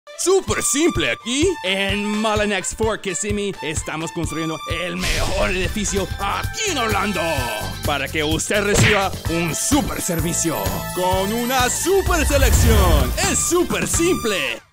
Súper simple aquí. En Mullinax for Kissimmee estamos construyendo el mejor edificio aquí en Orlando para que usted reciba un super servicio Con una super selección. Es súper simple.